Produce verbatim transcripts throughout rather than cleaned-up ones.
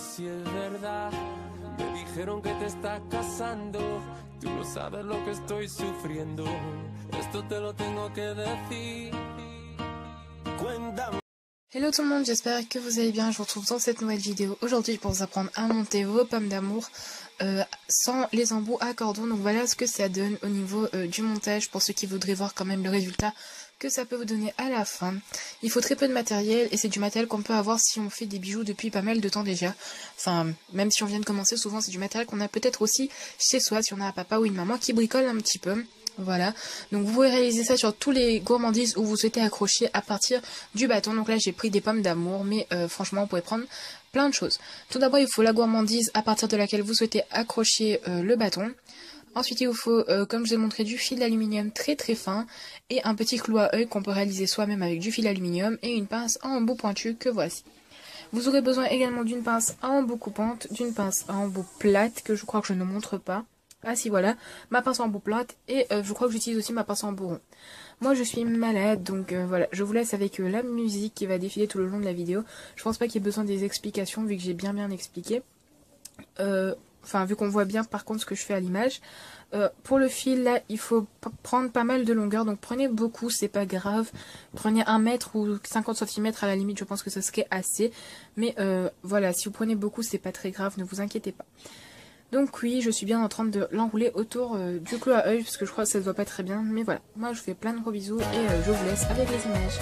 si es verdad. Me dijeron que te estás casando. Tú no sabes lo que estoy sufriendo. Esto te lo tengo que decir. Cuéntame. Hello tout le monde, j'espère que vous allez bien. Je vous retrouve dans cette nouvelle vidéo aujourd'hui pour vous apprendre à monter vos pommes d'amour euh, sans les embouts à cordon. Donc voilà ce que ça donne au niveau euh, du montage pour ceux qui voudraient voir quand même le résultat que ça peut vous donner à la fin. Il faut très peu de matériel et c'est du matériel qu'on peut avoir si on fait des bijoux depuis pas mal de temps déjà. Enfin, même si on vient de commencer, souvent c'est du matériel qu'on a peut-être aussi chez soi si on a un papa ou une maman qui bricole un petit peu. Voilà, donc vous pouvez réaliser ça sur tous les gourmandises où vous souhaitez accrocher à partir du bâton. Donc là j'ai pris des pommes d'amour, mais euh, franchement vous pouvez prendre plein de choses. Tout d'abord il faut la gourmandise à partir de laquelle vous souhaitez accrocher euh, le bâton. Ensuite il vous faut, euh, comme je vous ai montré, du fil d'aluminium très très fin et un petit clou à œil qu'on peut réaliser soi-même avec du fil d'aluminium et une pince à embout pointu que voici. Vous aurez besoin également d'une pince à embout coupante, d'une pince à embout plate que je crois que je ne montre pas. Ah si, voilà, ma pince en embout plate et euh, je crois que j'utilise aussi ma pince en embout rond. Moi je suis malade donc euh, voilà, je vous laisse avec euh, la musique qui va défiler tout le long de la vidéo. Je pense pas qu'il y ait besoin des explications vu que j'ai bien bien expliqué. Euh, enfin vu qu'on voit bien par contre ce que je fais à l'image. Euh, pour le fil là il faut prendre pas mal de longueur, donc prenez beaucoup, c'est pas grave. Prenez un mètre ou cinquante centimètres à la limite, je pense que ça serait assez. Mais euh, voilà, si vous prenez beaucoup c'est pas très grave, ne vous inquiétez pas. Donc oui, je suis bien en train de l'enrouler autour euh, du clou à œil parce que je crois que ça se voit pas très bien. Mais voilà, moi je vous fais plein de gros bisous et euh, je vous laisse avec les images.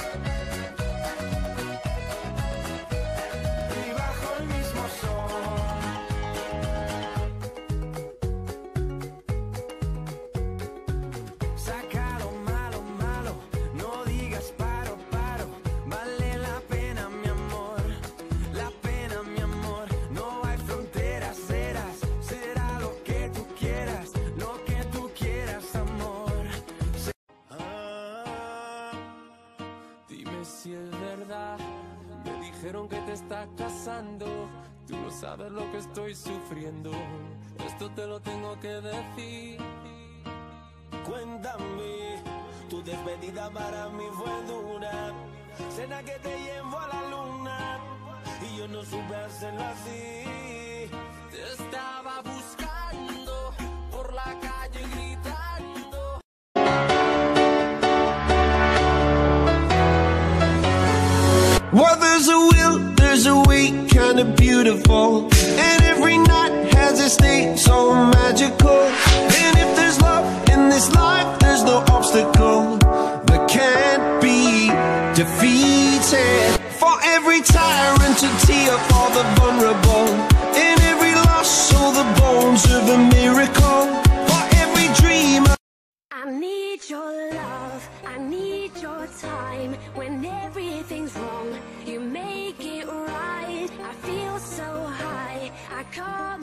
Si es verdad, me dijeron que te estás casando. Tú no sabes lo que estoy sufriendo. Esto te lo tengo que decir. Cuéntame, tu despedida para mí fue dura. Cena que te llevo a la luna y yo no supe hacerlo así. Te estaba buscando por la calle gritando. Well, there's a will, there's a way, kinda beautiful. And every night has a state so magical. And if there's love in this life, there's no obstacle that can't be defeated. For every tyrant to tear for the vulnerable. In every loss, so the bones of a miracle. For every dreamer, I need your love, I need your time. When every